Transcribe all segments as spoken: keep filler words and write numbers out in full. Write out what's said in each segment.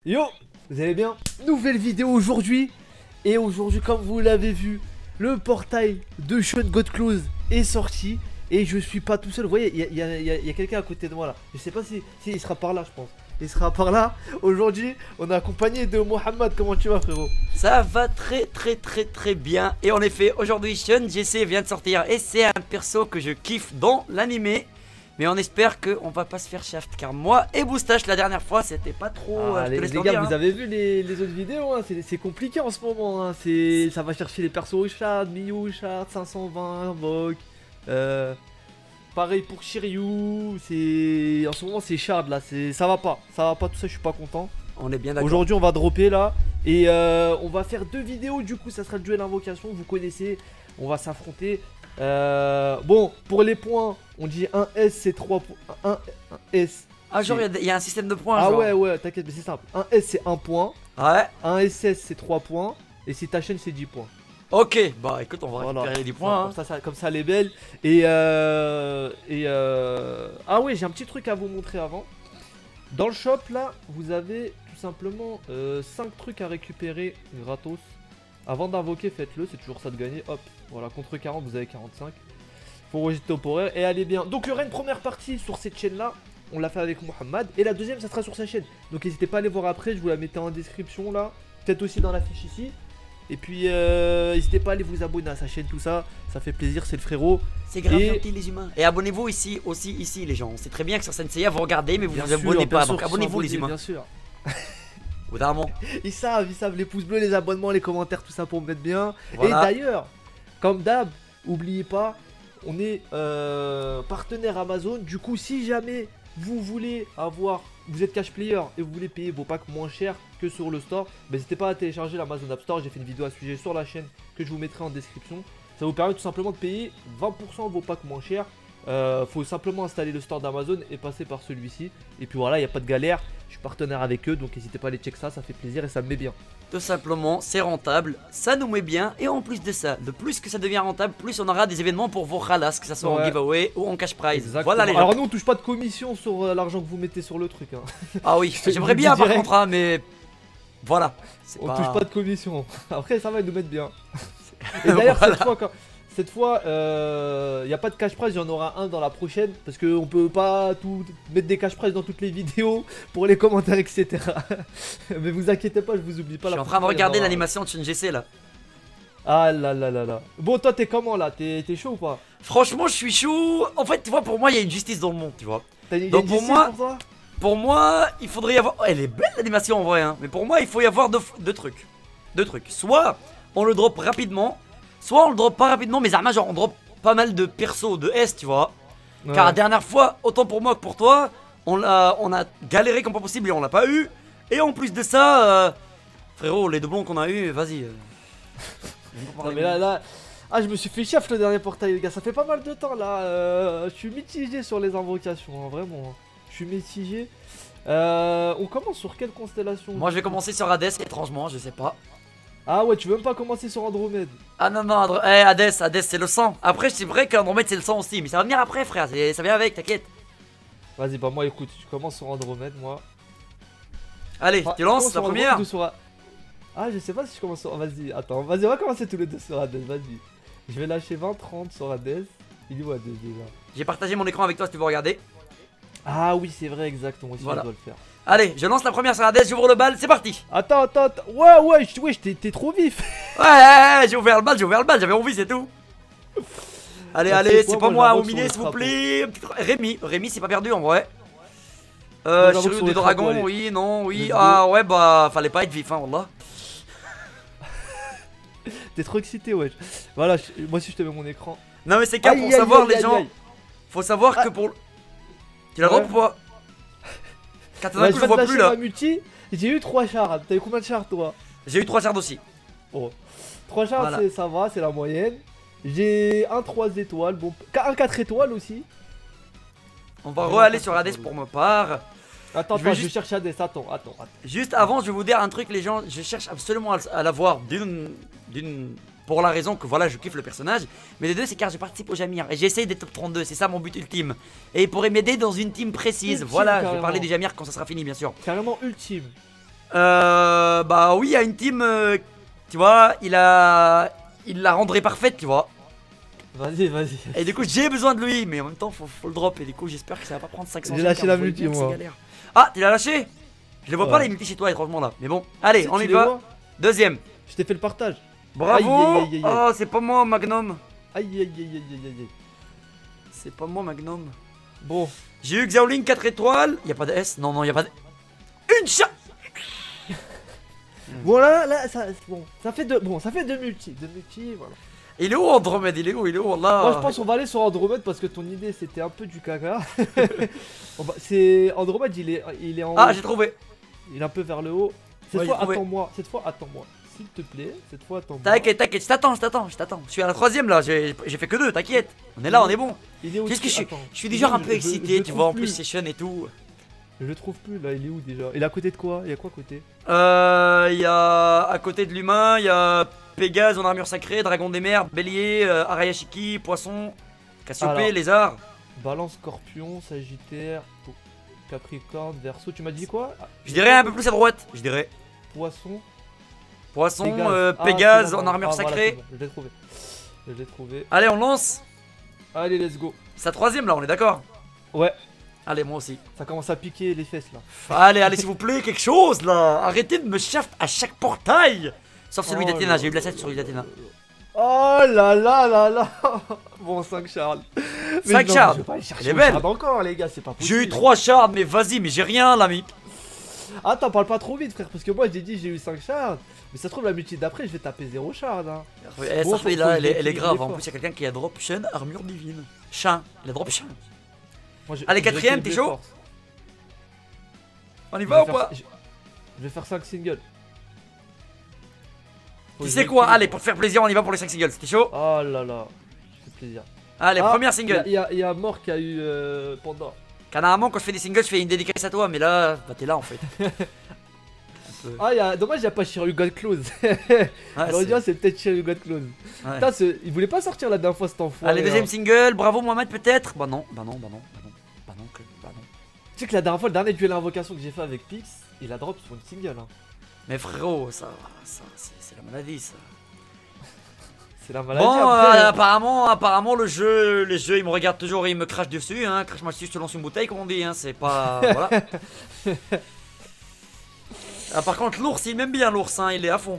Yo, vous allez bien? Nouvelle vidéo aujourd'hui. Et aujourd'hui, comme vous l'avez vu, le portail de Sean Godclose est sorti. Et je suis pas tout seul. Vous voyez, il y a, y a, y a, y a quelqu'un à côté de moi là. Je sais pas si, si il sera par là, je pense. Il sera par là. Aujourd'hui, on est accompagné de Mohamed. Comment tu vas, frérot? Ça va très très très très bien. Et en effet, aujourd'hui, Sean G C vient de sortir. Et c'est un perso que je kiffe dans l'animé. Mais on espère qu'on va pas se faire shaft. Car moi et Boustache, la dernière fois, c'était pas trop. Ah, euh, les, les dire, gars, hein. vous avez vu les, les autres vidéos, hein, c'est compliqué en ce moment. Hein, ça va chercher les persos Richard, Miyu, Richard, cinq cent vingt, Vok. Euh, pareil pour Shiryu. C'est en ce moment c'est Shard là. Ça va pas, ça va pas tout ça. Je suis pas content. On est bien d'accord. Aujourd'hui, on va dropper là et euh, on va faire deux vidéos. Du coup, ça sera le duel invocation. Vous connaissez, on va s'affronter. Euh, bon, pour les points, on dit un S c'est trois points. un S. Ah, genre, il y, y a un système de points. Ah genre. ouais, ouais, t'inquiète, mais c'est simple. Un S c'est un point. Ouais. Un S S c'est trois points. Et si ta chaîne c'est dix points. Ok, bah écoute, on va Voilà. récupérer les dix points. Comme Hein. ça, ça, comme ça, elle est belle. Et euh, et euh, ah ouais, j'ai un petit truc à vous montrer avant. Dans le shop là, vous avez tout simplement euh, cinq trucs à récupérer gratos. Avant d'invoquer, faites-le, c'est toujours ça de gagner. Hop, voilà, contre quarante, vous avez quarante-cinq. Pour rejet temporaire, et allez bien. Donc il y aura une première partie sur cette chaîne là. On l'a fait avec Mohamed. Et la deuxième, ça sera sur sa chaîne. Donc n'hésitez pas à aller voir après, je vous la mettais en description là. Peut-être aussi dans la fiche ici. Et puis euh, n'hésitez pas à aller vous abonner à sa chaîne, tout ça. Ça fait plaisir, c'est le frérot. C'est grave Et- gentil les humains. Et abonnez-vous ici aussi, ici les gens. C'est très bien que sur Senseiya vous regardez, mais vous Bien vous sûr, abonnez bien pas. sûr Donc qu'ils sont abonnez-vous les abonnés, humains. Bien sûr. Au bout d'un moment. Ils savent, ils savent, les pouces bleus, les abonnements, les commentaires, tout ça pour me mettre bien. Voilà. Et d'ailleurs, comme d'hab, oubliez pas, on est euh, partenaire Amazon. Du coup, si jamais vous voulez avoir, vous êtes cash player et vous voulez payer vos packs moins cher que sur le store, bah, n'hésitez pas à télécharger l'Amazon App Store. J'ai fait une vidéo à ce sujet sur la chaîne que je vous mettrai en description. Ça vous permet tout simplement de payer vingt pour cent de vos packs moins chers. Euh, faut simplement installer le store d'Amazon et passer par celui-ci. Et puis voilà, il n'y a pas de galère. Je suis partenaire avec eux, donc n'hésitez pas à aller check ça, ça fait plaisir et ça me met bien. Tout simplement, c'est rentable, ça nous met bien. Et en plus de ça, de plus que ça devient rentable, plus on aura des événements pour vos khalas, que ça soit en Ouais. giveaway ou en cash prize. Exactement. Voilà les gens. Alors nous on touche pas de commission sur euh, l'argent que vous mettez sur le truc. Hein. Ah oui, je j'aimerais vous bien dis par direct. contre, hein, mais voilà. c'est On touche pas de commission. Après ça va ils nous mettre bien. Et d'ailleurs Voilà. cette fois, quand... cette fois, il euh, n'y a pas de cash prize, il y en aura un dans la prochaine. Parce qu'on peut pas tout mettre des cash prize dans toutes les vidéos pour les commentaires, et cetera. Mais vous inquiétez pas, je vous oublie pas. Je suis la en train de prochaine, regarder il y en aura- l'animation de Sean G C là. Ah là là là là. Bon toi t'es comment là? T'es chaud ou pas? Franchement, je suis chaud. En fait, tu vois, pour moi, il y a une justice dans le monde, tu vois. T'as une- Donc, une pour justice moi- pour toi. Pour moi, il faudrait y avoir. Oh, elle est belle l'animation en vrai, hein. Mais pour moi, il faut y avoir deux, deux trucs. Deux trucs. Soit on le drop rapidement, soit on le drop pas rapidement, mais Zarma, genre on drop pas mal de persos, de S, tu vois. Ouais. Car la dernière fois, autant pour moi que pour toi, on a, on a galéré comme pas possible et on l'a pas eu. Et en plus de ça, euh, frérot, les doublons qu'on a eu, vas-y. euh. Non mais là, là... Ah je me suis fait chef le dernier portail les gars, ça fait pas mal de temps là, euh, je suis mitigé sur les invocations, hein, vraiment, je suis mitigé. Euh, on commence sur quelle constellation? Moi, je vais commencer sur Hades, étrangement, je sais pas. Ah ouais, tu veux même pas commencer sur Andromède? Ah non, non, Andro- eh, Hades, Hades, c'est le sang. Après, c'est vrai qu'Andromède, c'est le sang aussi, mais ça va venir après, frère, c'est- ça vient avec, t'inquiète. Vas-y bah moi écoute, je commence sur Andromède moi. Allez, Enfin, tu je lances commence la sur première. Andromède ou sur A- Ah je sais pas si je commence sur... Vas-y, attends, vas-y on va commencer tous les deux sur Hades, vas-y. Je vais lâcher vingt trente sur Hades. Il est où Hades déjà? J'ai partagé mon écran avec toi si tu veux regarder. Ah oui c'est vrai exactement, aussi Voilà. je dois le faire. Allez, je lance la première sur Hades, j'ouvre le bal, c'est parti. Attends, attends, attends, ouais ouais, je- ouais, t'es t'es trop vif. Ouais, ouais, ouais, j'ai ouvert le bal, j'ai ouvert le bal, j'avais envie, c'est tout. Allez, Bah, allez, c'est c'est quoi, pas moi, moi, j'invoque Ominé, sur s'il le vous trapeau. plaît. Un petit tra- Rémi, Rémi, c'est pas perdu en vrai. Moi, Euh, j'invoque Shiryu sur des le trapeau, dragons, allez. oui, non, oui. Let's go. Ah ouais, bah, fallait pas être vif, hein, wallah. T'es trop excité, ouais. Voilà, je- moi aussi je te mets mon écran. Non, mais c'est qu'à Aïe, pour aïe, savoir, aïe, les aïe, gens. aïe. Faut savoir Ah. que pour. Tu l'as Ouais. drop ou pas? Car tout Bah, d'un je coup, je viens de vois lâcher plus là. ma multi, j'ai eu trois chars. T'as eu combien de chars toi? J'ai eu trois shards aussi. Oh. trois chars, Voilà. c'est- ça va, c'est la moyenne. J'ai un trois étoiles, bon, un quatre étoiles aussi. On va Ouais, re-aller pas sur trop Hades cool. pour ma part. Attends, Je vais attends, je juste- cherche Hades, attends, attends, attends. Juste avant, je vais vous dire un truc, les gens. Je cherche absolument à, à l'avoir d'une. d'une. Pour la raison que voilà, je kiffe le personnage. Mais les deux, c'est car je participe au Jamir. Et j'essaye des top trente-deux, c'est ça mon but ultime. Et il pourrait m'aider dans une team précise. Ultime, voilà, je vais carrément. parler des Jamir quand ça sera fini, bien sûr. Carrément ultime. Euh, bah oui, il y a une team, euh, tu vois, il a, il la rendrait parfaite, tu vois. Vas-y, vas-y. Et du coup, j'ai besoin de lui, mais en même temps, faut, faut le drop. Et du coup, j'espère que ça va pas prendre cinq cents. J'ai lâché la multi, moi. Ah, tu l'as lâché? Je les vois Ouais. pas les multis chez toi, étrangement là. Mais bon, allez, Si, on tu y les va. vois. Deuxième. Je t'ai fait le partage. Bravo. Aïe, aïe, aïe, aïe, aïe. Oh, c'est pas moi, Magnum. Aïe, aïe, aïe, aïe, aïe, aïe. C'est pas moi, Magnum. Bon, J'ai eu Xiaoling quatre étoiles. Y a pas de S. Non, non, y a pas de. Une chat. bon là, là, ça, bon, ça fait deux, bon, ça fait deux multi, deux multi, voilà. Il est où Andromède? Il est où? Il est où là? Moi, je pense qu'on va aller sur Andromède parce que ton idée c'était un peu du caca. On va- C'est Andromède, il est, il est en Ah, haut. j'ai trouvé. Il est un peu vers le haut. Cette Ouais, fois, j'ai trouvé. attends-moi. Cette fois, attends-moi. S'il te plaît, cette fois, attends-moi. T'inquiète, t'inquiète, je t'attends, je t'attends, je t'attends. Je suis à la troisième là, j'ai j'ai fait que deux, t'inquiète. On est là, on est bon. Il est où? Qu'est-ce que je suis Attends. Je suis du genre un Je- peu je- excité, je le tu trouve vois, en plus. plus session et tout. Je le trouve plus là, il est où déjà? Il est à côté de quoi? Il y a quoi à côté? Euh, il y a à côté de l'humain, il y a Pégase en armure sacrée, dragon des mers, bélier, euh, Arayashiki, poisson, Cassiopée, Alors. lézard. Balance, Scorpion, Sagittaire, Po- Capricorne, Verseau. Tu m'as dit quoi? Ah, Je dirais un peu plus à droite, je dirais. Poisson. Poisson, Pégase. euh, Ah, Pégase c'est bon, en armure ah, voilà, sacrée. c'est bon, je l'ai trouvé. Je l'ai trouvé. Allez, on lance. Allez, let's go. C'est la troisième là, on est d'accord? Ouais, Allez, moi aussi. ça commence à piquer les fesses là. Allez, allez, s'il vous plaît, quelque chose là. Arrêtez de me shaft à chaque portail. Sauf celui Oh d'Athéna, là j'ai eu de la là tête sur celui d'Athéna. Oh là là là là. Bon, cinq Charles. Mais cinq non, shards. je vais pas aller chercher Elle est au belle. shard encore, les gars, c'est pas possible. J'ai eu trois shards, mais vas-y, mais j'ai rien, l'ami. Ah, t'en parles pas trop vite, frère, parce que moi j'ai dit j'ai eu cinq shards. Mais ça se trouve, la multi d'après, je vais taper zéro shard. Hein. Eh, Bon, ça faut- fait faut là, que elle est, je elle est l'équilibre grave. En fort. plus, il y a quelqu'un qui a drop chaîne armure divine. Chin, il a drop chin. Moi, je- Allez, je quatrième, rééquilibre t'es les chaud? forces. On y Je va vais ou pas? faire- je... je vais faire cinq singles. Faut Tu que sais je quoi? rééquilibre. Allez, pour te faire plaisir, on y va pour les cinq singles. C'était chaud? Oh là là, c'est plaisir. Allez, Ah, première Il single. y, a- y a Mort qui a eu euh, Pandore. Canairement, quand je fais des singles, je fais une dédicace à toi. Mais là, bah, t'es là en fait. Un peu. Ah, y a... dommage, y a pas Shiryu God Close. Ah, J'aurais c'est- dit, ah, c'est peut-être Shiryu God Close. ouais. Putain, ce- il voulait pas sortir la dernière fois cet enfoiré. Allez, deuxième hein. single. Bravo, Mohamed, peut-être? Bah non, bah non, bah non, bah non. Bah non, que, bah non. Tu sais que la dernière fois, le dernier duel invocation que j'ai fait avec Pix, il a drop sur une single. Hein. Mais frérot, ça, ça c'est c'est la maladie ça. C'est la maladie. Bon, après. euh, apparemment, apparemment le jeu, les jeux, ils me regardent toujours et ils me crachent dessus, hein. Crache-moi dessus, je te lance une bouteille, comme on dit, hein. C'est pas, voilà. Ah, par contre, l'ours, il m'aime bien l'ours, hein. Il est à fond.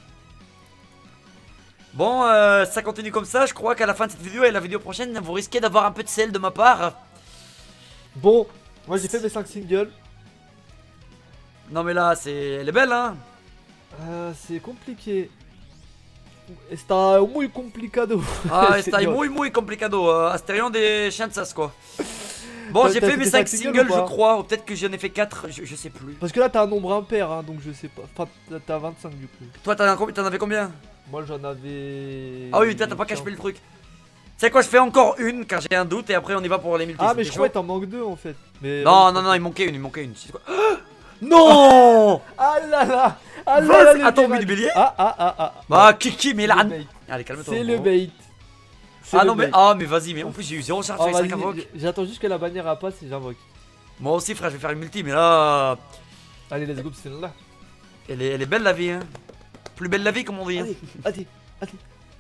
Bon, euh, ça continue comme ça. Je crois qu'à la fin de cette vidéo et la vidéo prochaine, vous risquez d'avoir un peu de sel de ma part. Bon, moi j'ai fait mes cinq singles. Non mais là, c'est, elle est belle, hein. Euh, c'est compliqué. Está muy complicado. Ah, C'est está dur. muy muy complicado. Euh, Astérion des chiens de sas, quoi. Bon, T'as- j'ai t'as fait fait mes tes cinq cinq singles singles, ou je pas crois. Ou peut-être que j'en ai fait quatre, je, je sais plus. Parce que là t'as un nombre impair, hein, donc je sais pas. Enfin, t'as- t'as vingt-cinq du coup. Toi, t'en as- t'en avais combien? Moi j'en avais. Ah oui, toi, t'as pas caché le truc. Tu sais quoi, je fais encore une car j'ai un doute et après on y va pour les multis. Ah, mais C'était je crois chaud. que t'en manques deux en fait. Mais Non, non, non, il manquait une, il manquait une. Tu sais quoi? Non. Ah là là. Ah là Vas-y, là. les attends, pirates. mais du bélier. Ah ah ah ah. Bah, Kiki, mais C'est là. le bait. Allez, calme-toi. C'est bon. le bait. C'est Ah le non, mais, bait. ah, mais vas-y, mais en plus j'ai eu zéro charge Oh, sur les cinq vas-y, invoques. j- j'attends juste que la bannière elle passe et j'invoque. Moi aussi, frère, je vais faire une multi, mais là. Allez, let's go, c'est là. Elle est, elle est belle la vie, hein. Plus belle la vie, comme on dit. Hein. Allez, allez, allez.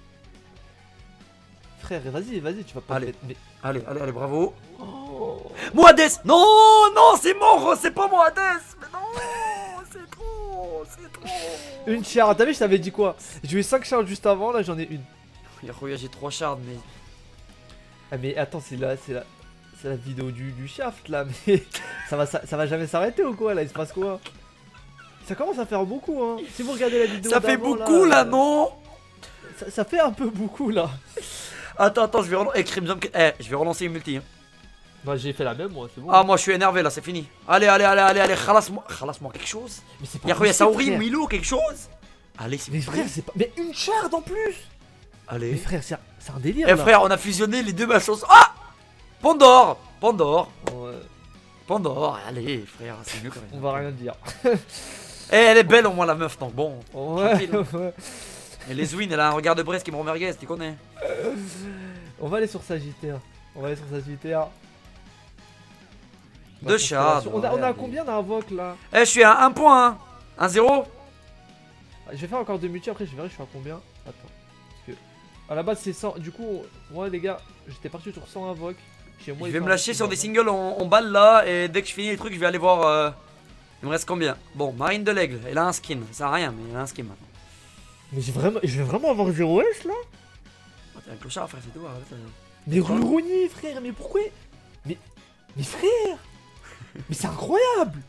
Frère, vas-y, vas-y, tu vas pas Allez. te mettre- mais- Allez, allez, allez, bravo. Oh. Moades. Non, non, c'est mort, c'est pas Moades. Mais non, c'est trop, c'est trop. Une char, t'as vu, je t'avais dit quoi? J'ai eu cinq chars juste avant, là j'en ai une. Regarde, j'ai trois shards, mais. Ah, mais attends, c'est la, c'est la, c'est la vidéo du, du shaft là, mais ça va, ça, ça va jamais s'arrêter ou quoi là? Il se passe quoi? Ça commence à faire beaucoup, hein. Si vous regardez la vidéo, Ça fait d'avant, beaucoup là, euh, non? ça, ça fait un peu beaucoup là. Attends, attends, je vais relancer. Eh, Crimson. Eh, je vais relancer une multi. Hein. Bah, j'ai fait la même, moi, c'est bon. Ah, moi je suis énervé là, c'est fini. Allez, allez, allez, allez, allez, khalas-moi. Khalas-moi quelque chose. mais c'est Y'a quoi, y'a Saori, Milo, quelque chose? Allez, s'il Mais vous plaît. frère, c'est pas. Mais une shard en plus! Mais Allez. frère, c'est un, c'est un délire Eh, là. frère, on a fusionné les deux machos. Ah! Pandore! Pandore! Ouais, Pandore! Allez, frère, c'est mieux quand même. on va rien dire. Eh, elle est belle au moins la meuf, donc bon. Ouais, Tranquille. ouais. Et les Zwin, elle a un regard de Brest qui me merguez, tu connais. On va aller sur Sagittaire. On va aller sur Sagittaire. Deux shards. On a, on ouais, a allez. combien d'invoques là? Eh, je suis à un point, hein. un zéro. Je vais faire encore deux multi, après je verrai je suis à combien. Attends. Parce que à la base c'est cent. Du coup, moi les gars, j'étais parti sur cent invoques. Chez moi, Je il vais fait me un lâcher petit sur des bordel. singles en, en balle là. Et dès que je finis les trucs, je vais aller voir. euh, Il me reste combien? Bon, Marine de l'Aigle, elle a un skin. Ça sert à rien, mais elle a un skin maintenant. Mais j'ai vraiment. Je vais vraiment avoir zéro S là. Oh, t'es un clochard, frère, c'est tout. Arrête, euh. Mais Ruroni, frère, mais pourquoi? Mais. Mais frère. Mais c'est incroyable.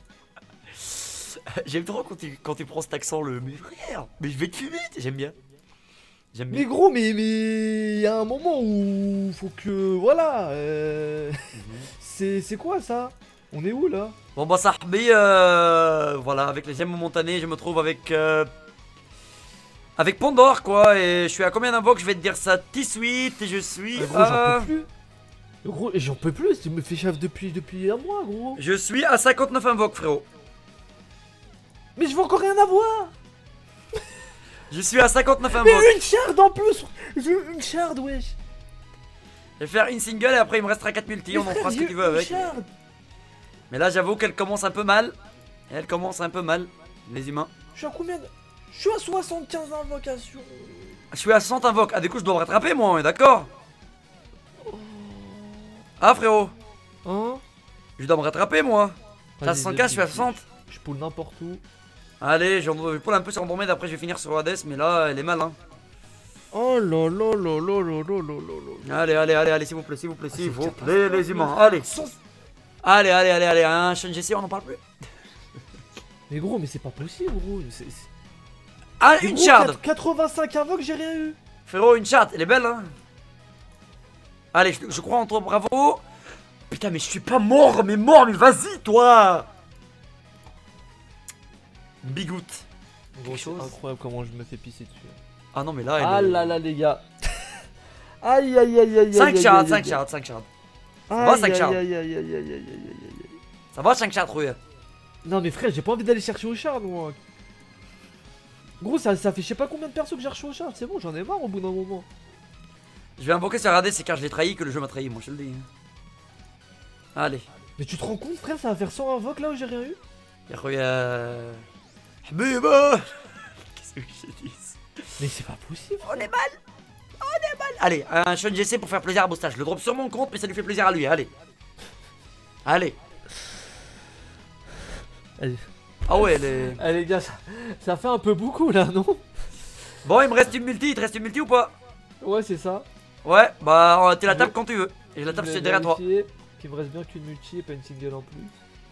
J'aime trop quand tu, quand tu prends cet accent, le. Mais frère, mais je vais te fumer. J'aime bien. J'aime Mais bien. gros, mais mais il y a un moment où faut que voilà. Euh... c'est c'est quoi ça? On est où là? Bon, bah, ça euh, voilà, avec les gemmes momentanées, je me trouve avec. Euh, avec Pandore, quoi. Et je suis à combien d'invoques? Je vais te dire ça tout de suite. Et je suis. Ah, gros, à... j'en peux plus. Gros, j'en peux plus. Tu me fais chef depuis depuis un mois, gros. Je suis à cinquante-neuf invoques, frérot. Mais je veux encore rien avoir. Je suis à cinquante-neuf Mais invoques. une shard en plus. Je veux une shard, wesh. Je vais faire une single et après il me restera quatre multi. Mais On en frère, fera ce que j'ai tu veux une avec. shard. Mais là, j'avoue qu'elle commence un peu mal. Elle commence un peu mal, les humains. Je suis à combien de... Je suis à soixante-quinze invocations. Je suis à cent invoques. Ah, du coup, je dois me rattraper, moi, on est d'accord? Ah, frérot, Hein? je dois me rattraper, moi. T'as Vas-y, cent K, vas-y, je suis à vas-y. soixante. Je poule n'importe où. Allez, je je poule un peu sur Andromède. Après, je vais finir sur Hades. Mais là, elle est mal, hein. Oh là là là là là là là là là. Allez, allez, allez, allez, s'il vous plaît, s'il vous plaît, Ah, s'il c'est vous catastrophe. plaît, les humains. Allez, Sans- allez, allez, allez, allez. Un Sean G C, on en parle plus. Mais gros, mais c'est pas possible, gros. C'est- c'est- Ah, Mais une gros, shard. quatre-vingt-cinq invoques, j'ai rien eu. Frérot, une charte, elle est belle, hein. Allez, je, je crois en toi, bravo. Putain, mais je suis pas mort, mais mort, mais vas-y, toi. Bigout. Gros, c'est chose. incroyable comment je me fais pisser dessus. Ah non, mais là, elle Ah est... là là, les gars. Aïe aïe aïe aïe. cinq aïe, charts, aïe, cinq aïe, charts, cinq charts. aïe, va, cinq aïe, charts. aïe, aïe, aïe, aïe, aïe, aïe, aïe. Ça va, cinq charts, rouille. Non, mais frère, j'ai pas envie d'aller chercher au char, moi. Gros, ça, ça fait je sais pas combien de persos que j'ai reçu au char. C'est bon, j'en ai marre au bout d'un moment. Je vais invoquer sur Hades, c'est car je l'ai trahi que le jeu m'a trahi, moi, je te le dis. Allez. Mais tu te rends compte, frère, ça va faire cent invoques là où j'ai rien eu. Y'a rouille. Habiba. Qu'est-ce que je dis? Mais c'est pas possible. On est mal. On est mal. Allez, un Sean G C pour faire plaisir à Boustache. Je le drop sur mon compte, mais ça lui fait plaisir à lui. Allez. Allez. Allez. Ah ouais, les... Allez, les gars, ça, ça fait un peu beaucoup là, non? Bon, il me reste une multi. Il te reste une multi ou pas? Ouais, c'est ça. Ouais, bah, t'es la Je- table quand tu veux. Et je la tape Je vais derrière toi. vérifier qu'il me reste bien qu'une multi et pas une single en plus.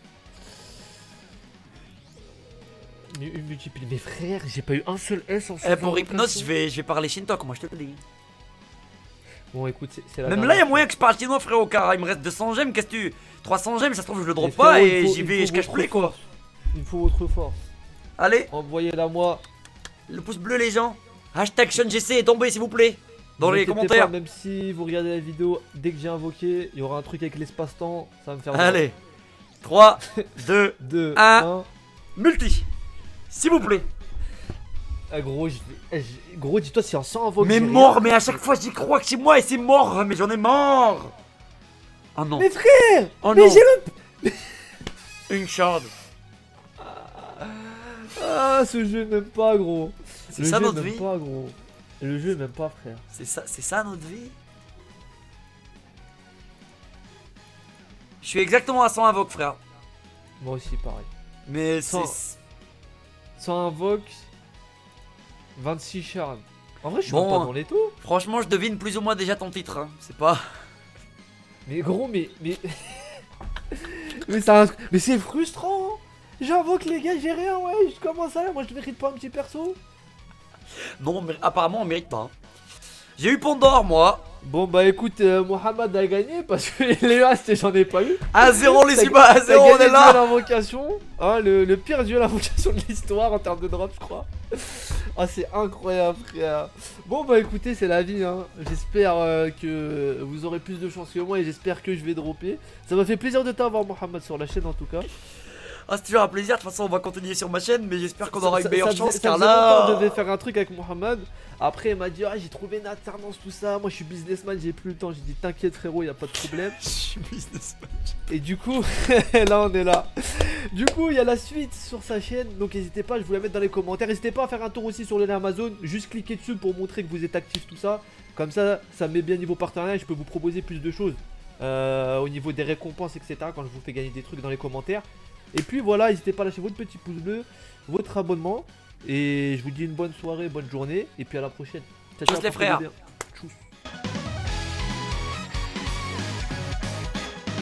Une une multiplie. Mais frère, j'ai pas eu un seul S en Eh, cent pour Hypnos, invocations. je vais, je vais parler Shintok, moi, je te le dis. Bon, écoute, c'est c'est la Même là, dernière il y a fois. moyen que je parle chinois, frérot, car il me reste deux cents gemmes. Qu'est-ce que tu. trois cents gemmes, ça se trouve, je le drop Mais pas frérot, il et faut- j'y il vais, faut je cache votre play, quoi. force. Il faut votre force. Allez, Envoyez-la moi. le pouce bleu, les gens. Hashtag SeanGC est tombé, s'il vous plaît. Dans les N'inquiétez commentaires. pas, même si vous regardez la vidéo, dès que j'ai invoqué, il y aura un truc avec l'espace-temps. Ça va me faire. Allez. trois, deux, deux, un. un. multi. S'il vous plaît. Ah, gros, je vais- eh, je- gros, dis-toi, si en cent invoques. Mais j'ai rien- mort, mais à chaque fois, j'y crois que c'est moi et c'est mort. Mais j'en ai mort. Oh non. Mais frère, Oh mais non. j'ai le. Une shard. Ah, ce jeu m'aime pas, gros. C'est Le ça jeu notre m'aime vie. pas, gros. Le jeu m'aime pas, frère. C'est ça, c'est ça notre vie. Je suis exactement à cent invoques, frère. Moi aussi, pareil. Mais Cent. c'est. cent invoques, vingt-six charmes. En vrai, je suis Bon. même pas dans les taux. Franchement, je devine plus ou moins déjà ton titre. Hein. C'est pas. Mais gros, mais. Mais, mais, ça... mais c'est frustrant. Hein. J'invoque les gars, j'ai rien, ouais. Comment ça, moi je mérite pas un petit perso? Non, mais apparemment, on mérite pas. Hein. J'ai eu Pandore, moi. Bon, bah écoute, euh, Mohamed a gagné parce que les Astes, j'en ai pas eu. un zéro, les T'as- humains, un T'as zéro, on gagné est le duel là. invocation, hein, le, le pire duel invocation de l'histoire en termes de drop, je crois. Ah, c'est incroyable, frère. Bon, bah écoutez, c'est la vie, hein. J'espère euh, que vous aurez plus de chance que moi et j'espère que je vais dropper. Ça m'a fait plaisir de t'avoir, Mohamed, sur la chaîne en tout cas. Ah, c'est toujours un plaisir. De toute façon, on va continuer sur ma chaîne, mais j'espère qu'on aura Ça- une meilleure ça- chance ça car faisait longtemps, là. on devait faire un truc avec Mohamed. Après, il m'a dit, ah, j'ai trouvé une alternance, tout ça. Moi, je suis businessman, j'ai plus le temps. J'ai dit, t'inquiète, frérot, y a pas de problème. Je suis businessman. Et du coup, là, on est là. Du coup, il y a la suite sur sa chaîne. Donc, n'hésitez pas, je vous la mettre dans les commentaires. N'hésitez pas à faire un tour aussi sur le lien Amazon. Juste cliquez dessus pour montrer que vous êtes actif, tout ça. Comme ça, ça met bien niveau partenariat et je peux vous proposer plus de choses. Euh, au niveau des récompenses, et cetera. Quand je vous fais gagner des trucs dans les commentaires. Et puis voilà, n'hésitez pas à lâcher votre petit pouce bleu, votre abonnement. Et je vous dis une bonne soirée, bonne journée. Et puis à la prochaine. Ciao, Tchuss ciao, les portez-vous frères. bien. Tchuss.